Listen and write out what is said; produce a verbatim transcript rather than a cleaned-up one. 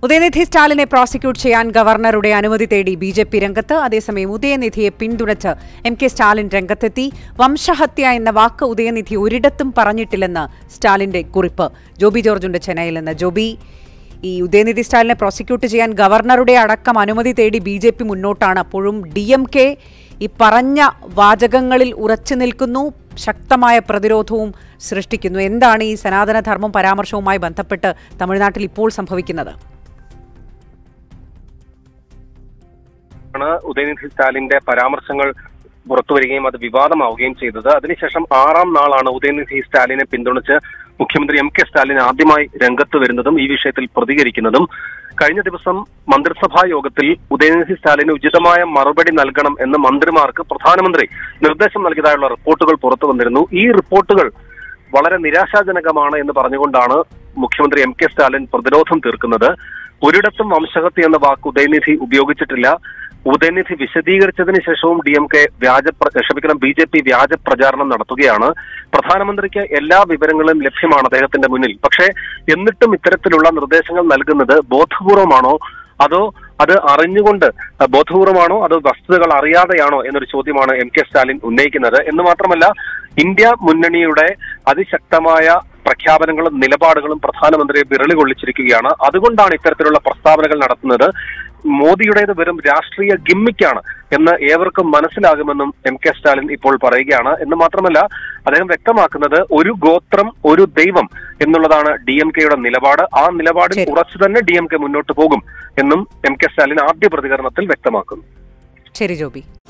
Udhayanidhi സ്റ്റാലിനെ prosecute ചെയ്യാൻ ഗവർണറുടെ അനുമതി തേടി ബി ജെ പി രംഗത്ത്. അതേസമയം ഉദയനിധിയെ പിന്തുണച്ച് എം കെ സ്റ്റാലിൻ രംഗത്തെത്തി. വംശഹത്യ എന്ന വാക്ക് ഉദയനിധി ഒരിടത്തും പറഞ്ഞിട്ടില്ലെന്ന് സ്റ്റാലിന്റെ കുറിപ്പ്. ജോബി ജോർജുണ്ട് ചെന്നൈയിൽ നിന്ന്. ജോബി, ഈ ഉദയനിധി സ്റ്റാലിനെ പ്രോസിക്യൂട്ട് ചെയ്യാൻ ഗവർണറുടെ അടക്കം അനുമതി തേടി ബി ജെ പി മുന്നോട്ടാണ്. അപ്പോഴും ഡി എം കെ ഈ പറഞ്ഞ വാചകങ്ങളിൽ ഉറച്ചു നിൽക്കുന്നു, ശക്തമായ പ്രതിരോധവും സൃഷ്ടിക്കുന്നു. എന്താണ് ഈ സനാതനധർമ്മം പരാമർശവുമായി ബന്ധപ്പെട്ട് തമിഴ്നാട്ടിൽ ഇപ്പോൾ സംഭവിക്കുന്നത്? ഉദയനിധി സ്റ്റാലിന്റെ പരാമർശങ്ങൾ പുറത്തുവരികയും അത് വിവാദമാവുകയും ചെയ്തത്. അതിനുശേഷം ആറാം നാളാണ് ഉദയനിധി സ്റ്റാലിനെ പിന്തുണച്ച് മുഖ്യമന്ത്രി എം കെ സ്റ്റാലിൻ ആദ്യമായി രംഗത്ത് വരുന്നതും ഈ വിഷയത്തിൽ പ്രതികരിക്കുന്നതും. കഴിഞ്ഞ ദിവസം മന്ത്രിസഭാ യോഗത്തിൽ ഉദയനിധി സ്റ്റാലിന് ഉചിതമായ മറുപടി നൽകണം എന്ന് മന്ത്രിമാർക്ക് പ്രധാനമന്ത്രി നിർദ്ദേശം നൽകിയതായുള്ള റിപ്പോർട്ടുകൾ പുറത്തു വന്നിരുന്നു. ഈ റിപ്പോർട്ടുകൾ വളരെ നിരാശാജനകമാണ് എന്ന് പറഞ്ഞുകൊണ്ടാണ് മുഖ്യമന്ത്രി എം കെ സ്റ്റാലിൻ പ്രതിരോധം തീർക്കുന്നത്. ഒരിടത്തും വംശഹത്യ എന്ന വാക്ക് ഉദയനിധി ഉപയോഗിച്ചിട്ടില്ല. ഉദയനിധി വിശദീകരിച്ചതിന് ശേഷവും ഡി എം കെ വ്യാജ ക്ഷമിക്കണം ബി ജെ പി വ്യാജ പ്രചാരണം നടത്തുകയാണ്. പ്രധാനമന്ത്രിക്ക് എല്ലാ വിവരങ്ങളും ലഭ്യമാണ് അദ്ദേഹത്തിന്റെ മുന്നിൽ. പക്ഷേ എന്നിട്ടും ഇത്തരത്തിലുള്ള നിർദ്ദേശങ്ങൾ നൽകുന്നത് ബോധപൂർവമാണോ അതോ അത് അറിഞ്ഞുകൊണ്ട് ബോധപൂർവമാണോ അതോ വസ്തുതകൾ അറിയാതെയാണോ എന്നൊരു ചോദ്യമാണ് എം കെ സ്റ്റാലിൻ ഉന്നയിക്കുന്നത്. എന്ന് മാത്രമല്ല, ഇന്ത്യ മുന്നണിയുടെ അതിശക്തമായ പ്രഖ്യാപനങ്ങളും നിലപാടുകളും പ്രധാനമന്ത്രിയെ വിരളി കൊള്ളിച്ചിരിക്കുകയാണ്. അതുകൊണ്ടാണ് ഇത്തരത്തിലുള്ള പ്രസ്താവനകൾ നടത്തുന്നത്. മോദിയുടേത് വെറും രാഷ്ട്രീയ ഗിമ്മിക്കാണ് എന്ന് ഏവർക്കും മനസ്സിലാകുമെന്നും എം കെ സ്റ്റാലിൻ ഇപ്പോൾ പറയുകയാണ്. എന്ന് മാത്രമല്ല, അദ്ദേഹം വ്യക്തമാക്കുന്നത് ഒരു ഗോത്രം ഒരു ദൈവം എന്നുള്ളതാണ് ഡി എം കെയുടെ നിലപാട്. ആ നിലപാടിൽ ഉറച്ചു തന്നെ ഡി എം കെ മുന്നോട്ട് പോകും എന്നും എം കെ സ്റ്റാലിൻ ആദ്യ പ്രതികരണത്തിൽ വ്യക്തമാക്കുന്നു. ശരി ജോബി.